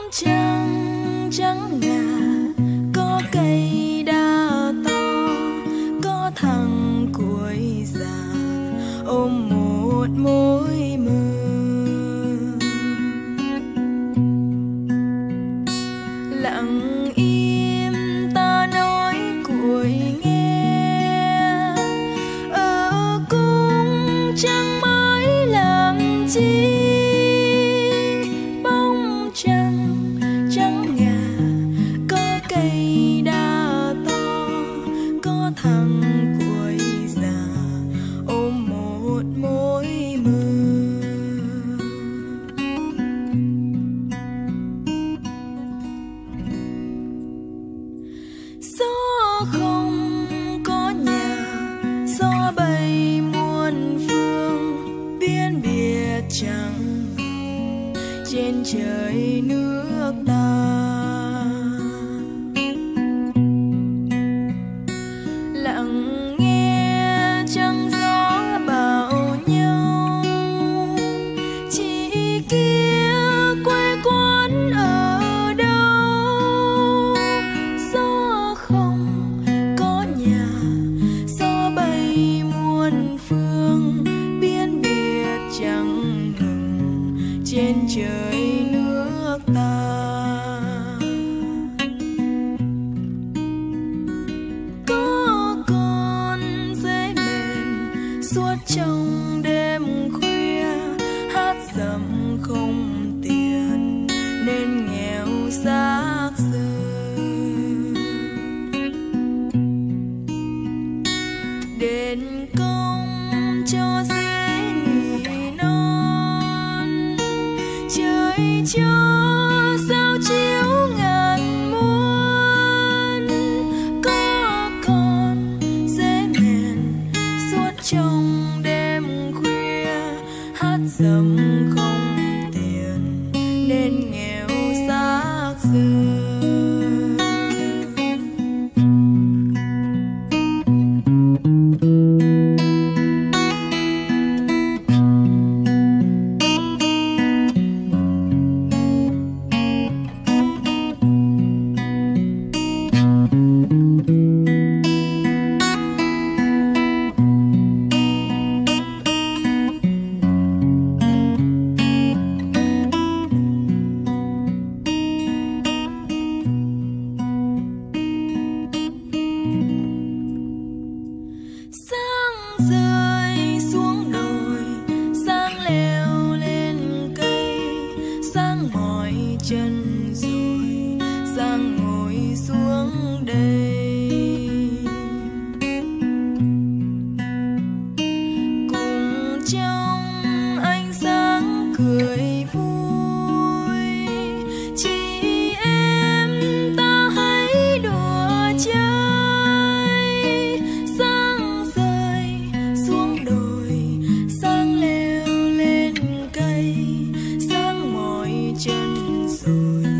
trăng trắng ngà, có cây đa to, có thằng cuối già ôm một mối mơ. Lặng im ta nói cuối nghe, ở cung trăng mới làm chi. Bóng trăng trắng ngà, có cây đa to, có thằng cuối già ôm một mối mơ. Gió không có nhà, gió bay muôn phương, biên biệt chẳng trên trời nước ta. Lặng nghe trăng gió bảo nhau, chị kia quê quán ở đâu. Gió không có nhà, gió bay muôn phương, biên biệt chẳng ngừng trên trời nước ta. Có con dế mềm suốt trong đêm khuya, hát dầm không tiền nên nghèo xác xơ. Đền công cho dế nỉ non, trời cho sao chiếu ngàn muôn. Có con dế mèn suốt trong đêm khuya, hát dầm không tiền nên nghèo xác xơ. Sáng rơi xuống đồi, sáng leo lên cây, sáng mỏi chân rồi, sáng ngồi xuống đây. Cùng trong ánh sáng cười vui, chị em ta hãy đùa chơi. Sáng rơi xuống đồi, sáng leo lên cây, sáng mỏi chân rồi,